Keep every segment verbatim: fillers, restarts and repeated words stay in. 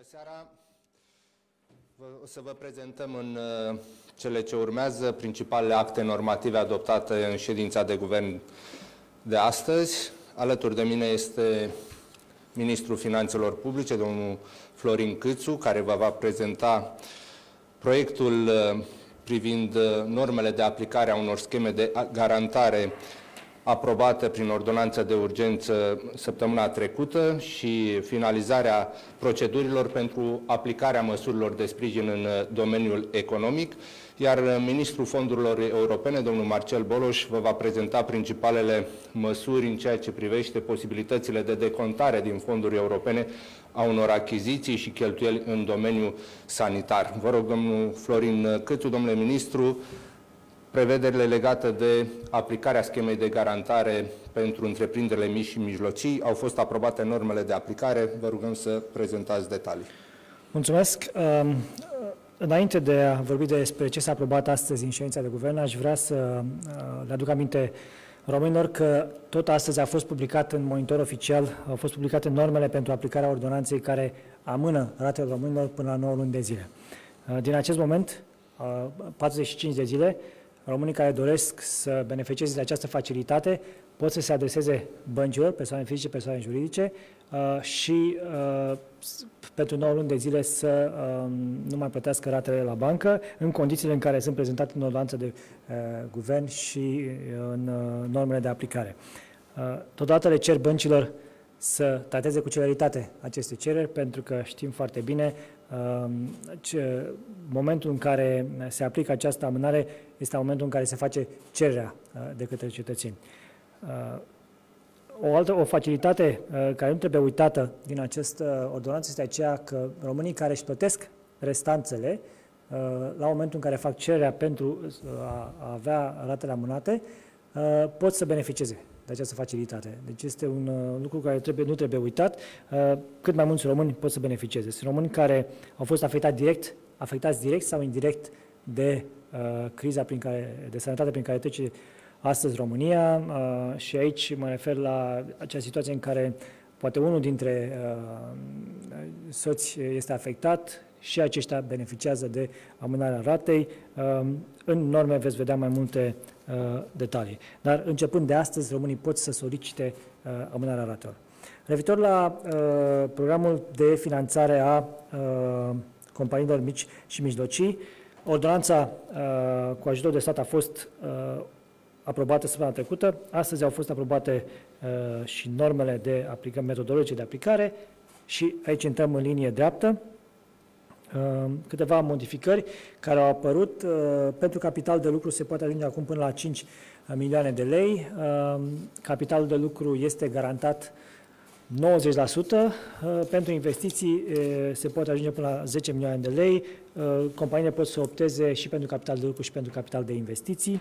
seara! O să vă prezentăm în cele ce urmează principalele acte normative adoptate în ședința de guvern de astăzi. Alături de mine este Ministrul Finanțelor Publice, domnul Florin Câțu, care vă va prezenta proiectul privind normele de aplicare a unor scheme de garantare aprobată prin ordonanță de urgență săptămâna trecută și finalizarea procedurilor pentru aplicarea măsurilor de sprijin în domeniul economic, iar Ministrul Fondurilor Europene, domnul Marcel Boloș, vă va prezenta principalele măsuri în ceea ce privește posibilitățile de decontare din fonduri europene a unor achiziții și cheltuieli în domeniul sanitar. Vă rog, domnul Florin Câțu, domnule ministru, prevederile legate de aplicarea schemei de garantare pentru întreprinderile mici și mijlocii. Au fost aprobate normele de aplicare. Vă rugăm să prezentați detalii. Mulțumesc. Înainte de a vorbi despre ce s-a aprobat astăzi în ședința de guvern, aș vrea să le aduc aminte românilor că tot astăzi a fost publicat în monitor oficial, au fost publicate normele pentru aplicarea ordonanței care amână ratele românilor până la nouă luni de zile. Din acest moment, patruzeci și cinci de zile, românii care doresc să beneficieze de această facilitate pot să se adreseze băncilor, persoane fizice, persoane juridice și pentru nouă luni de zile să nu mai plătească ratele la bancă, în condițiile în care sunt prezentate în ordonanță de guvern și în normele de aplicare. Totodată le cer băncilor să trateze cu celeritate aceste cereri, pentru că știm foarte bine ce momentul în care se aplică această amânare este momentul în care se face cererea de către cetățeni. O altă o facilitate care nu trebuie uitată din această ordonanță este aceea că românii care își plătesc restanțele la momentul în care fac cererea pentru a avea ratele amânate pot să beneficieze de această facilitate. Deci este un uh, lucru care trebuie, nu trebuie uitat. Uh, cât mai mulți români pot să beneficieze. Sunt români care au fost afectați direct, afectați direct sau indirect de uh, criza prin care, de sănătate prin care trece astăzi România uh, și aici mă refer la acea situație în care poate unul dintre uh, soți este afectat și aceștia beneficiază de amânarea ratei. Uh, în norme veți vedea mai multe uh, detalii. Dar începând de astăzi, românii pot să solicite uh, amânarea ratelor. Referitor la uh, programul de finanțare a uh, companiilor mici și mijlocii, ordonanța uh, cu ajutor de stat a fost uh, aprobată săptămâna trecută. Astăzi au fost aprobate uh, și normele de aplicare, metodologice de aplicare și aici intrăm în linie dreaptă. Câteva modificări care au apărut. Pentru capital de lucru se poate ajunge acum până la cinci milioane de lei. Capitalul de lucru este garantat nouăzeci la sută. Pentru investiții se poate ajunge până la zece milioane de lei. Companiile pot să opteze și pentru capital de lucru și pentru capital de investiții.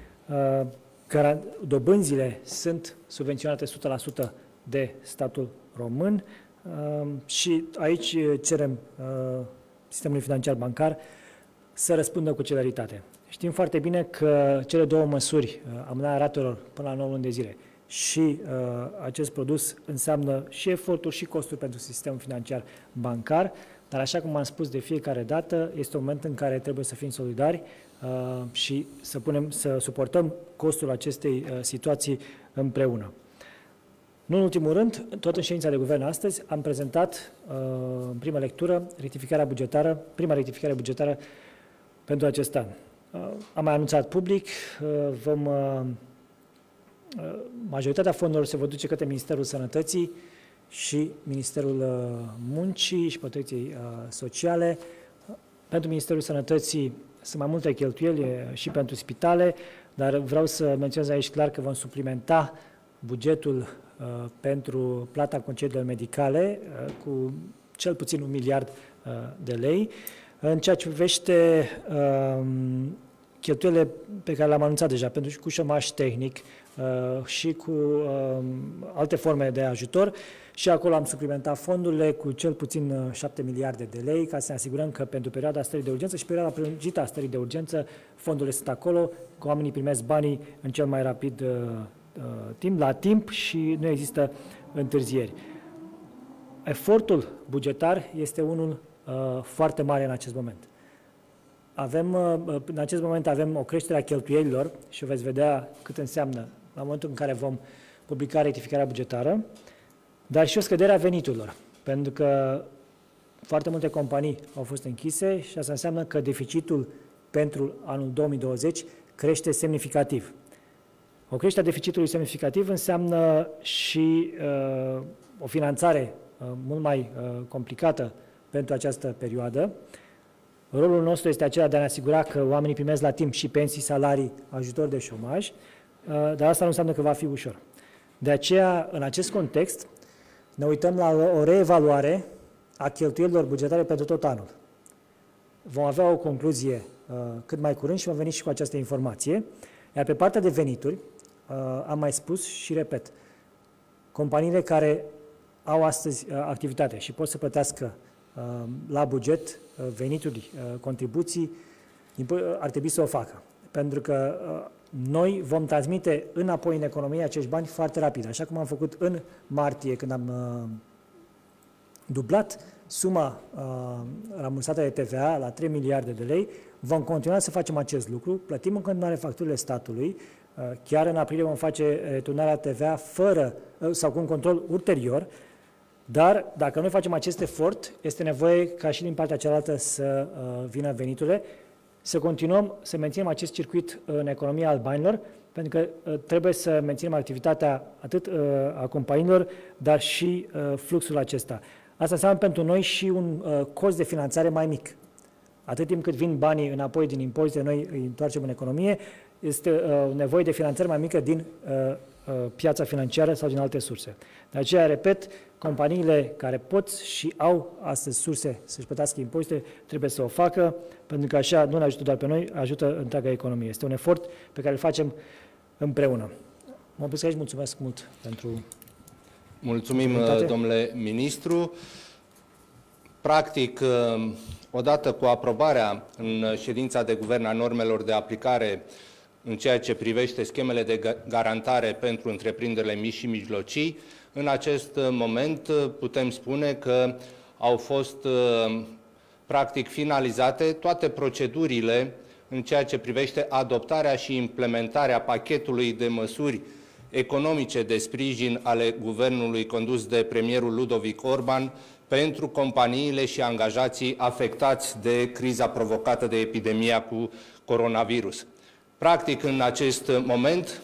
Dobânzile sunt subvenționate o sută la sută de statul român și aici cerem sistemului financiar bancar să răspundă cu celeritate. Știm foarte bine că cele două măsuri, amânarea ratelor până la nouă luni de zile și uh, acest produs înseamnă și eforturi și costuri pentru sistemul financiar bancar, dar așa cum am spus de fiecare dată, este un moment în care trebuie să fim solidari uh, și să, punem, să suportăm costul acestei uh, situații împreună. Nu în ultimul rând, tot în ședința de guvern astăzi, am prezentat uh, în prima lectură rectificarea bugetară, prima rectificare bugetară pentru acest an. Uh, am mai anunțat public, uh, vom, uh, majoritatea fondurilor se vor duce către Ministerul Sănătății și Ministerul uh, Muncii și Protecției uh, Sociale. Pentru Ministerul Sănătății sunt mai multe cheltuieli și pentru spitale, dar vreau să menționez aici clar că vom suplimenta bugetul pentru plata concediilor medicale cu cel puțin un miliard de lei. În ceea ce privește cheltuielile pe care le-am anunțat deja, pentru cu șomaj tehnic și cu alte forme de ajutor, și acolo am suplimentat fondurile cu cel puțin șapte miliarde de lei ca să ne asigurăm că pentru perioada stării de urgență și perioada prelungită a stării de urgență fondurile sunt acolo, că oamenii primesc banii în cel mai rapid timp, la timp și nu există întârzieri. Efortul bugetar este unul uh, foarte mare în acest moment. Avem, uh, în acest moment avem o creștere a cheltuielilor și o veți vedea cât înseamnă la momentul în care vom publica rectificarea bugetară, dar și o scădere a veniturilor, pentru că foarte multe companii au fost închise și asta înseamnă că deficitul pentru anul două mii douăzeci crește semnificativ. O creștere a deficitului semnificativ înseamnă și uh, o finanțare uh, mult mai uh, complicată pentru această perioadă. Rolul nostru este acela de a ne asigura că oamenii primesc la timp și pensii, salarii, ajutor de șomaj, uh, dar asta nu înseamnă că va fi ușor. De aceea, în acest context, ne uităm la o reevaluare a cheltuielilor bugetare pentru tot anul. Vom avea o concluzie uh, cât mai curând și vom veni și cu această informație. Iar pe partea de venituri, uh, am mai spus și repet, companiile care au astăzi uh, activitate și pot să plătească uh, la buget uh, venituri, uh, contribuții, ar trebui să o facă. Pentru că uh, noi vom transmite înapoi în economie acești bani foarte rapid, așa cum am făcut în martie când am uh, dublat suma uh, rambursată de T V A la trei miliarde de lei. Vom continua să facem acest lucru, plătim în continuare facturile statului, uh, chiar în aprilie vom face returnarea T V A fără uh, sau cu un control ulterior, dar dacă noi facem acest efort, este nevoie ca și din partea cealaltă să uh, vină veniturile, să continuăm să menținem acest circuit în economia al banilor, pentru că uh, trebuie să menținem activitatea atât uh, a companiilor, dar și uh, fluxul acesta. Asta înseamnă pentru noi și un uh, cost de finanțare mai mic. Atât timp cât vin banii înapoi din impozite, noi îi întoarcem în economie, este uh, nevoie de finanțare mai mică din uh, uh, piața financiară sau din alte surse. De aceea, repet, companiile care pot și au astăzi surse să-și plătească impozite, trebuie să o facă, pentru că așa nu ne ajută doar pe noi, ajută întreaga economie. Este un efort pe care îl facem împreună. Mă opresc aici, mulțumesc mult pentru... Mulțumim, domnule ministru. Practic, odată cu aprobarea în ședința de guvern a normelor de aplicare în ceea ce privește schemele de garantare pentru întreprinderile mici și mijlocii, în acest moment putem spune că au fost practic finalizate toate procedurile în ceea ce privește adoptarea și implementarea pachetului de măsuri economice de sprijin ale guvernului condus de premierul Ludovic Orban pentru companiile și angajații afectați de criza provocată de epidemia cu coronavirus. Practic, în acest moment,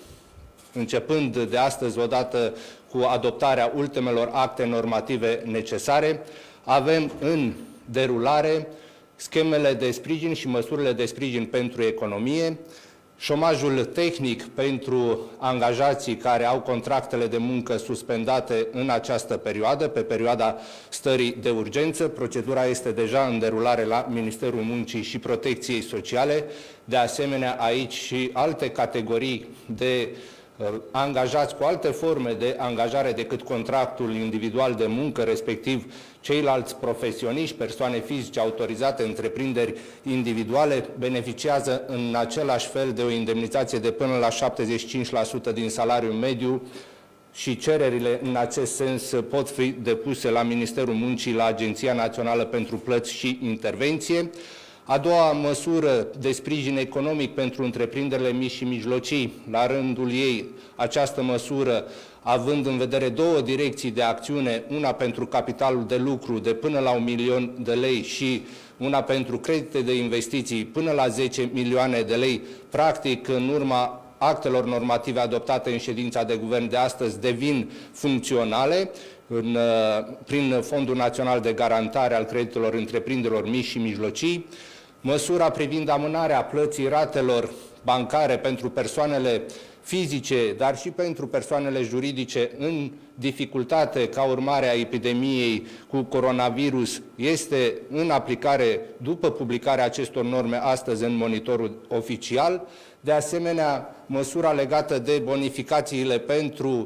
începând de astăzi, odată cu adoptarea ultimelor acte normative necesare, avem în derulare schemele de sprijin și măsurile de sprijin pentru economie, șomajul tehnic pentru angajații care au contractele de muncă suspendate în această perioadă, pe perioada stării de urgență. Procedura este deja în derulare la Ministerul Muncii și Protecției Sociale. De asemenea, aici și alte categorii de angajați cu alte forme de angajare decât contractul individual de muncă, respectiv ceilalți profesioniști, persoane fizice autorizate, întreprinderi individuale, beneficiază în același fel de o indemnizație de până la șaptezeci și cinci la sută din salariul mediu și cererile în acest sens pot fi depuse la Ministerul Muncii, la Agenția Națională pentru Plăți și Intervenție. A doua măsură de sprijin economic pentru întreprinderile mici și mijlocii, la rândul ei, această măsură având în vedere două direcții de acțiune, una pentru capitalul de lucru de până la un milion de lei și una pentru credite de investiții până la zece milioane de lei, practic în urma actelor normative adoptate în ședința de guvern de astăzi devin funcționale în, prin Fondul Național de Garantare al Creditelor Întreprinderilor Mici și Mijlocii, măsura privind amânarea plății ratelor bancare pentru persoanele fizice, dar și pentru persoanele juridice în dificultate ca urmare a epidemiei cu coronavirus, este în aplicare după publicarea acestor norme astăzi în monitorul oficial. De asemenea, măsura legată de bonificațiile pentru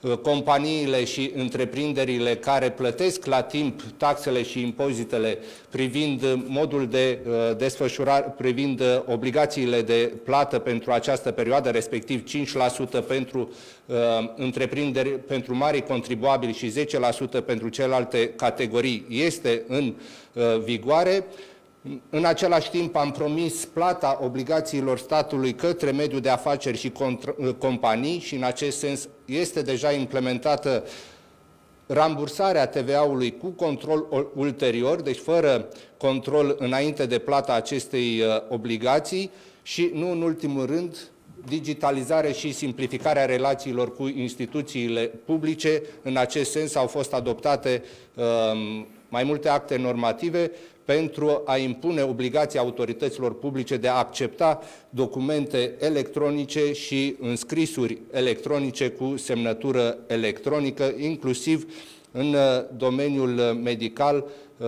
companiile și întreprinderile care plătesc la timp taxele și impozitele privind modul de desfășurare, privind obligațiile de plată pentru această perioadă, respectiv cinci la sută pentru întreprinderi, pentru mari contribuabili și zece la sută pentru celelalte categorii, este în vigoare. În același timp am promis plata obligațiilor statului către mediul de afaceri și companii și în acest sens este deja implementată rambursarea T V A-ului cu control ulterior, deci fără control înainte de plata acestei obligații și, nu în ultimul rând, digitalizare și simplificarea relațiilor cu instituțiile publice. În acest sens au fost adoptate um, mai multe acte normative pentru a impune obligația autorităților publice de a accepta documente electronice și înscrisuri electronice cu semnătură electronică, inclusiv în domeniul medical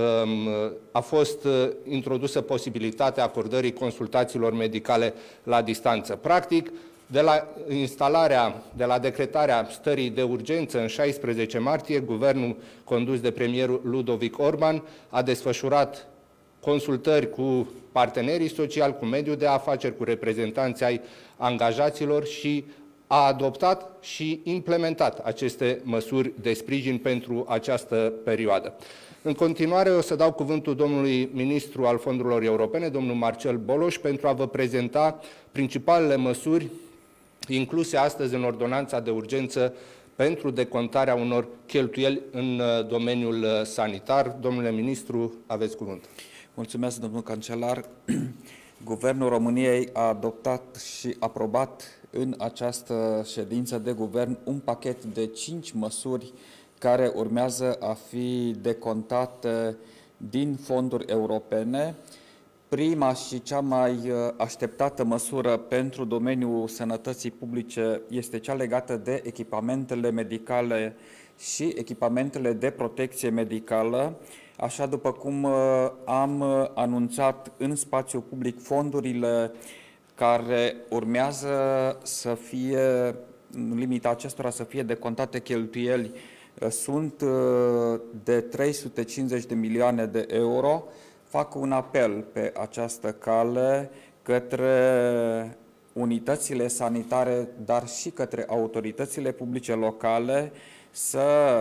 a fost introdusă posibilitatea acordării consultațiilor medicale la distanță. Practic, de la instalarea, de la decretarea stării de urgență în șaisprezece martie, guvernul condus de premierul Ludovic Orban a desfășurat consultări cu partenerii sociali, cu mediul de afaceri, cu reprezentanții ai angajaților și a adoptat și implementat aceste măsuri de sprijin pentru această perioadă. În continuare o să dau cuvântul domnului ministru al fondurilor europene, domnul Marcel Boloș, pentru a vă prezenta principalele măsuri incluse astăzi în ordonanța de urgență pentru decontarea unor cheltuieli în domeniul sanitar. Domnule ministru, aveți cuvântul. Mulțumesc, domnul cancelar. Guvernul României a adoptat și aprobat în această ședință de guvern un pachet de cinci măsuri care urmează a fi decontate din fonduri europene. Prima și cea mai așteptată măsură pentru domeniul sănătății publice este cea legată de echipamentele medicale și echipamentele de protecție medicală. Așa după cum am anunțat în spațiu public, fondurile care urmează să fie, în limita acestora, să fie decontate cheltuieli sunt de trei sute cincizeci de milioane de euro. Fac un apel pe această cale către unitățile sanitare, dar și către autoritățile publice locale să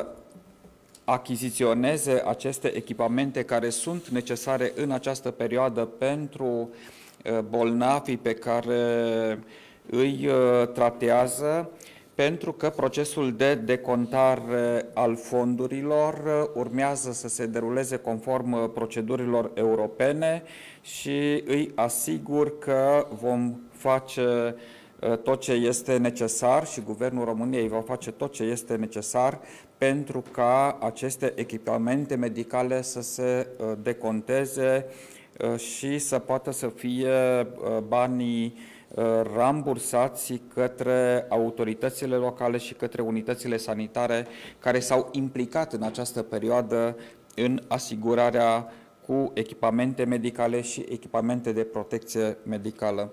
achiziționeze aceste echipamente care sunt necesare în această perioadă pentru bolnavii pe care îi tratează, pentru că procesul de decontare al fondurilor urmează să se deruleze conform procedurilor europene și îi asigur că vom face tot ce este necesar și Guvernul României va face tot ce este necesar pentru ca aceste echipamente medicale să se deconteze și să poată să fie banii rambursați către autoritățile locale și către unitățile sanitare care s-au implicat în această perioadă în asigurarea cu echipamente medicale și echipamente de protecție medicală.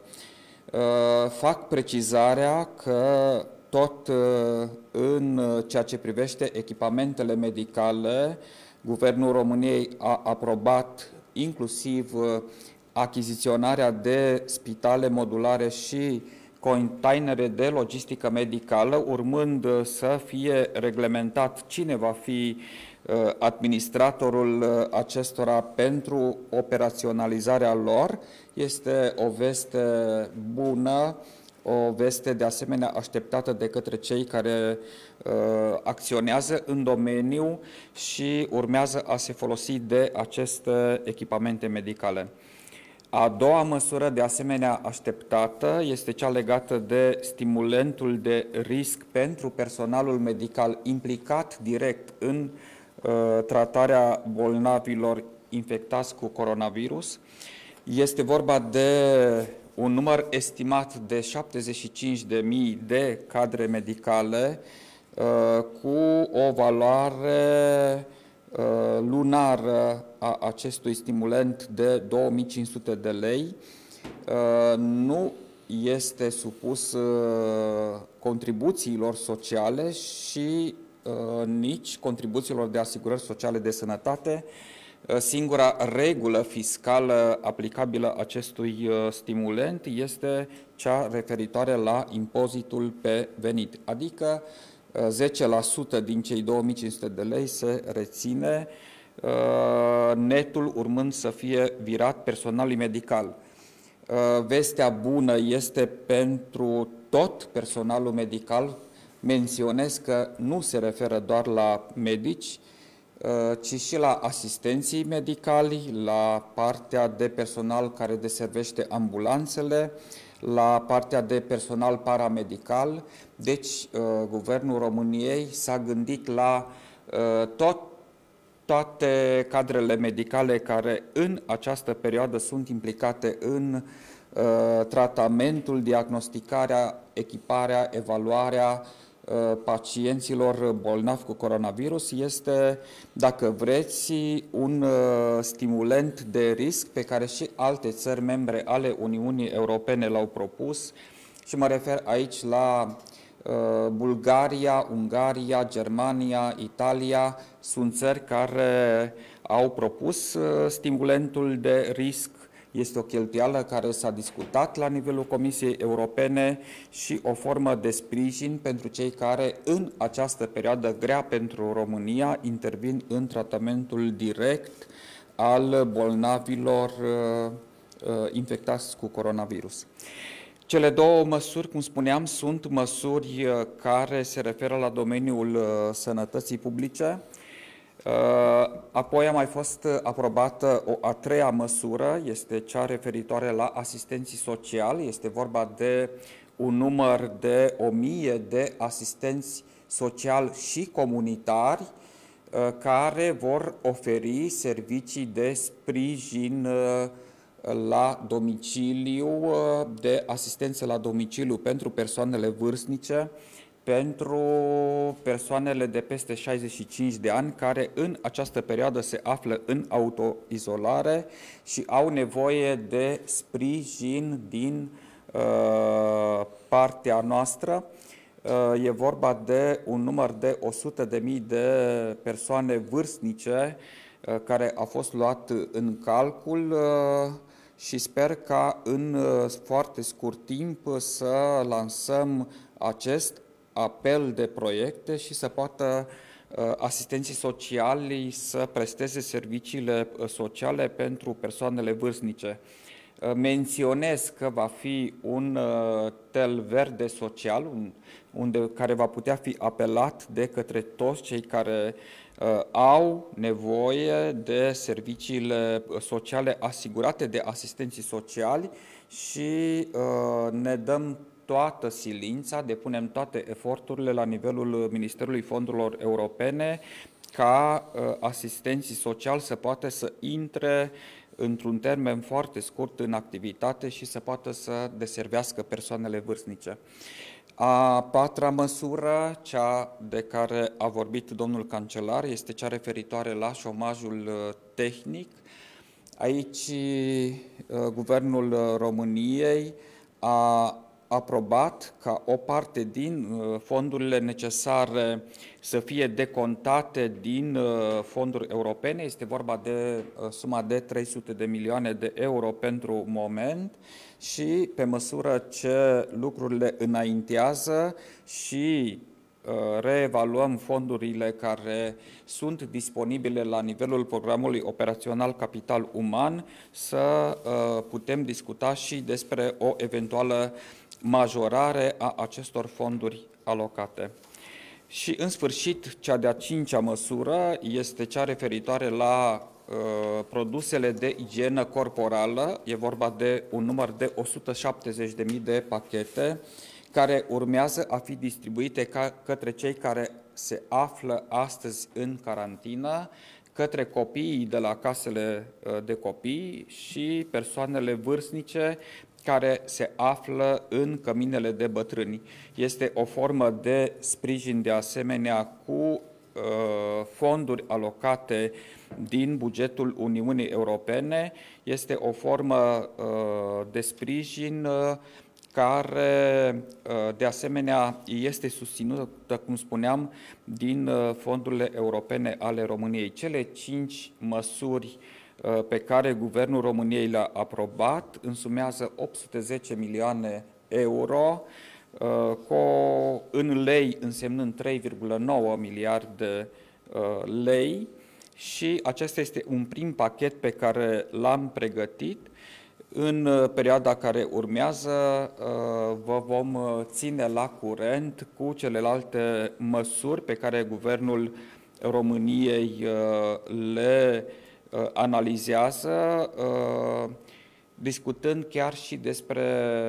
Fac precizarea că tot în ceea ce privește echipamentele medicale, Guvernul României a aprobat inclusiv achiziționarea de spitale modulare și containere de logistică medicală, urmând să fie reglementat cine va fi administratorul acestora pentru operaționalizarea lor. Este o veste bună, o veste de asemenea așteptată de către cei care uh, acționează în domeniu și urmează a se folosi de aceste echipamente medicale. A doua măsură de asemenea așteptată este cea legată de stimulentul de risc pentru personalul medical implicat direct în uh, tratarea bolnavilor infectați cu coronavirus. Este vorba de un număr estimat de șaptezeci și cinci de mii de cadre medicale uh, cu o valoare uh, lunară a acestui stimulant de două mii cinci sute de lei. Uh, nu este supus contribuțiilor sociale și nici contribuțiilor de asigurări sociale de sănătate. Singura regulă fiscală aplicabilă acestui stimulent este cea referitoare la impozitul pe venit, adică zece la sută din cei două mii cinci sute de lei se reține, netul urmând să fie virat personalului medical. Vestea bună este pentru tot personalul medical. Menționez că nu se referă doar la medici, ci și la asistenții medicali, la partea de personal care deservește ambulanțele, la partea de personal paramedical. Deci, Guvernul României s-a gândit la tot, toate cadrele medicale care în această perioadă sunt implicate în tratamentul, diagnosticarea, echiparea, evaluarea pacienților bolnavi cu coronavirus. Este, dacă vreți, un stimulent de risc pe care și alte țări membre ale Uniunii Europene l-au propus și mă refer aici la Bulgaria, Ungaria, Germania, Italia. Sunt țări care au propus stimulentul de risc. Este o cheltuială care s-a discutat la nivelul Comisiei Europene și o formă de sprijin pentru cei care în această perioadă grea pentru România intervin în tratamentul direct al bolnavilor infectați cu coronavirus. Cele două măsuri, cum spuneam, sunt măsuri care se referă la domeniul sănătății publice. Apoi a mai fost aprobată o a treia măsură, este cea referitoare la asistenții sociali. Este vorba de un număr de o mie de asistenți sociali și comunitari care vor oferi servicii de sprijin la domiciliu, de asistență la domiciliu pentru persoanele vârstnice, pentru persoanele de peste șaizeci și cinci de ani care în această perioadă se află în autoizolare și au nevoie de sprijin din uh, partea noastră. Uh, e vorba de un număr de o sută de mii de persoane vârstnice uh, care a fost luat în calcul uh, și sper ca în uh, foarte scurt timp să lansăm acest apel de proiecte și să poată uh, asistenții sociali să presteze serviciile sociale pentru persoanele vârstnice. Uh, menționez că va fi un uh, tel verde social, un, unde, care va putea fi apelat de către toți cei care uh, au nevoie de serviciile sociale asigurate de asistenții sociali și uh, ne dăm toată silința, depunem toate eforturile la nivelul Ministerului Fondurilor Europene ca uh, asistenții sociali să poată să intre într-un termen foarte scurt în activitate și să poată să deservească persoanele vârstnice. A patra măsură, cea de care a vorbit domnul cancelar, este cea referitoare la șomajul tehnic. Aici uh, Guvernul României a aprobat ca o parte din fondurile necesare să fie decontate din fonduri europene. Este vorba de suma de trei sute de milioane de euro pentru moment și pe măsură ce lucrurile înaintează și reevaluăm fondurile care sunt disponibile la nivelul programului operațional Capital Uman, să putem discuta și despre o eventuală majorare a acestor fonduri alocate. Și în sfârșit, cea de-a cincea măsură este cea referitoare la uh, produsele de igienă corporală. E vorba de un număr de o sută șaptezeci de mii de pachete care urmează a fi distribuite ca, către cei care se află astăzi în carantină, către copiii de la casele de copii și persoanele vârstnice care se află în căminele de bătrâni. Este o formă de sprijin de asemenea cu uh, fonduri alocate din bugetul Uniunii Europene. Este o formă uh, de sprijin uh, care de asemenea este susținută, cum spuneam, din fondurile europene ale României. Cele cinci măsuri pe care Guvernul României le-a aprobat însumează opt sute zece milioane euro, cu, în lei însemnând trei virgulă nouă miliarde lei, și acesta este un prim pachet pe care l-am pregătit. În perioada care urmează vă vom ține la curent cu celelalte măsuri pe care Guvernul României le analizează, discutând chiar și despre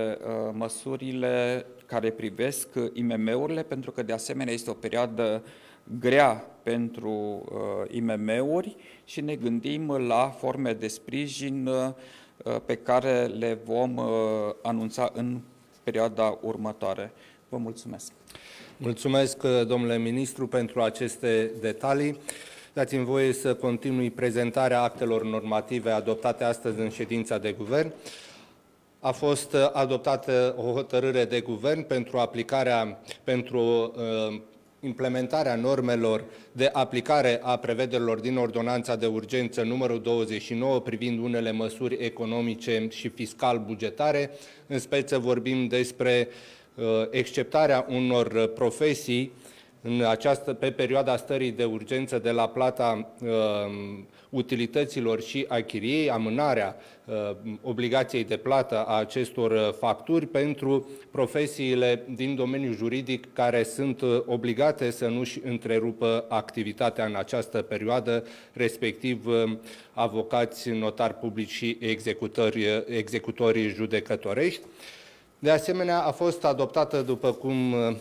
măsurile care privesc I M M-urile, pentru că de asemenea este o perioadă grea pentru I M M-uri și ne gândim la forme de sprijin pe care le vom anunța în perioada următoare. Vă mulțumesc! Mulțumesc, domnule ministru, pentru aceste detalii. Dați-mi voie să continui prezentarea actelor normative adoptate astăzi în ședința de guvern. A fost adoptată o hotărâre de guvern pentru aplicarea, pentru uh, implementarea normelor de aplicare a prevederilor din ordonanța de urgență numărul douăzeci și nouă privind unele măsuri economice și fiscal-bugetare. În speță vorbim despre uh, exceptarea unor profesii în această, pe perioada stării de urgență de la plata uh, utilităților și a chiriei, amânarea uh, obligației de plată a acestor facturi pentru profesiile din domeniul juridic care sunt obligate să nu-și întrerupă activitatea în această perioadă, respectiv uh, avocați, notari publici și executori, executorii judecătorești. De asemenea, a fost adoptată, după cum uh,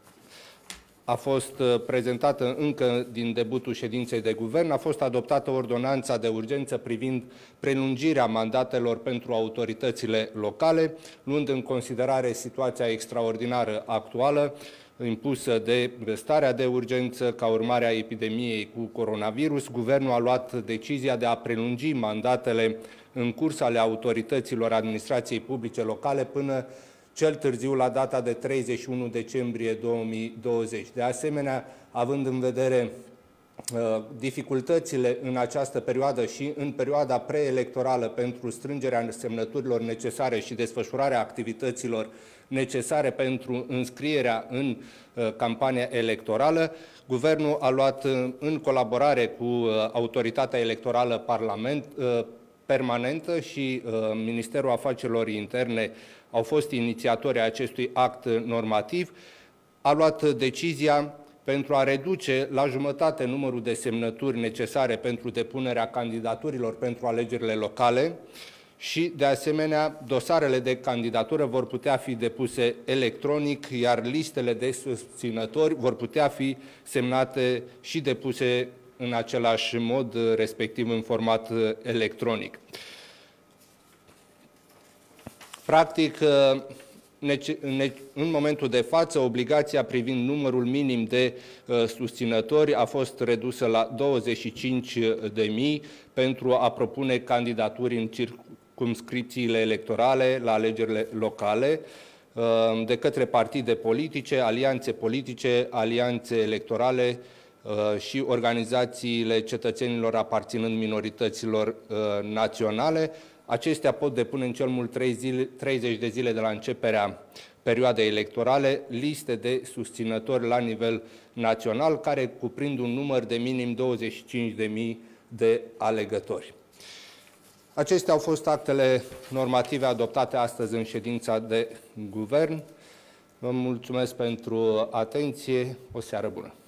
a fost prezentată încă din debutul ședinței de guvern, a fost adoptată ordonanța de urgență privind prelungirea mandatelor pentru autoritățile locale, luând în considerare situația extraordinară actuală impusă de starea de urgență ca urmare a epidemiei cu coronavirus. Guvernul a luat decizia de a prelungi mandatele în curs ale autorităților administrației publice locale până cel târziu la data de treizeci și unu decembrie două mii douăzeci. De asemenea, având în vedere uh, dificultățile în această perioadă și în perioada preelectorală pentru strângerea semnăturilor necesare și desfășurarea activităților necesare pentru înscrierea în uh, campania electorală, Guvernul a luat uh, în colaborare cu uh, Autoritatea Electorală Parlament, uh, permanentă și uh, Ministerul Afacerilor Interne au fost inițiatorii acestui act normativ, a luat decizia pentru a reduce la jumătate numărul de semnături necesare pentru depunerea candidaturilor pentru alegerile locale și, de asemenea, dosarele de candidatură vor putea fi depuse electronic, iar listele de susținători vor putea fi semnate și depuse în același mod, respectiv în format electronic. Practic, în momentul de față, obligația privind numărul minim de susținători a fost redusă la douăzeci și cinci de mii pentru a propune candidaturi în circumscripțiile electorale la alegerile locale de către partide politice, alianțe politice, alianțe electorale și organizațiile cetățenilor aparținând minorităților naționale. Acestea pot depune în cel mult treizeci de zile de la începerea perioadei electorale liste de susținători la nivel național, care cuprind un număr de minim douăzeci și cinci de mii de alegători. Acestea au fost actele normative adoptate astăzi în ședința de guvern. Vă mulțumesc pentru atenție. O seară bună!